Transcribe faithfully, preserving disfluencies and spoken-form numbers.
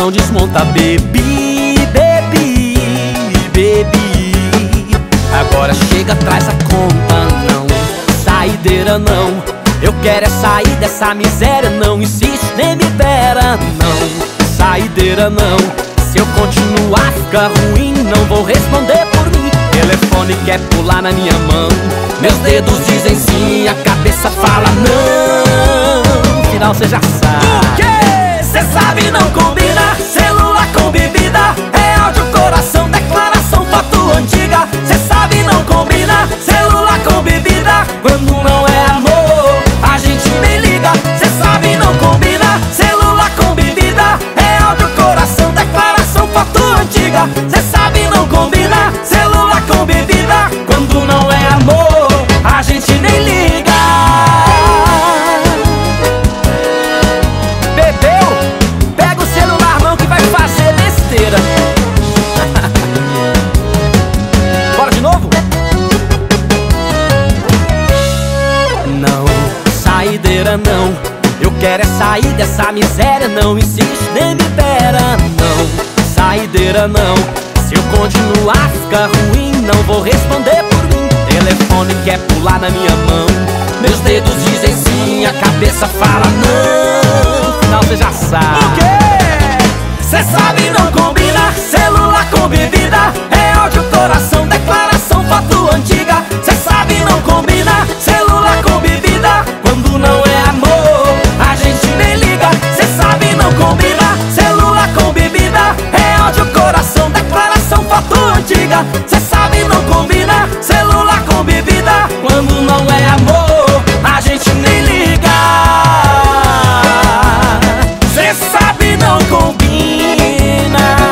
não desmonta. Bebi, bebi, bebi. Agora chega, traz a conta, não. Saideira não. Eu quero é sair dessa miséria. Não insiste, nem me pera, não. Saideira não. Se eu continuar fica ruim, não vou responder por mim. Telefone quer pular na minha mão. Meus dedos dizem sim, a cabeça fala não. Final cê já sabe. O quê? Cê sabe não combina. Celular com bebida. É áudio, coração, declaração, foto antiga. Cê sabe não combina. Celular com bebida. Quando não é amor, a gente nem liga. Cê sabe não combina. Celular com bebida. É áudio, coração, declaração, foto antiga. Cê sabe não combina. Celular com bebida. Quando não é amor, a gente nem liga. Bebeu? Pega o celular não que vai fazer besteira. Bora de novo? Não, saideira não. Eu quero é sair dessa miséria. Não insiste, nem me pera, não. Saideira não. Se eu continuar fica ruim, não vou responder por mim. Telefone quer pular na minha mão. Meus dedos dizem sim, a cabeça fala não. Final cê já sabe. O quê? Cê sabe não combina. Celular com bebida. É áudio, coração, declaração, foto antiga. Cê sabe não combina. Celular com bebida. Quando não é amor, a gente nem liga. Cê sabe não combina. Celular com bebida. É áudio, coração, declaração, foto antiga. Cê sabe não combina. Celular com bebida. Quando não é amor, a gente nem liga. Cê sabe não combina.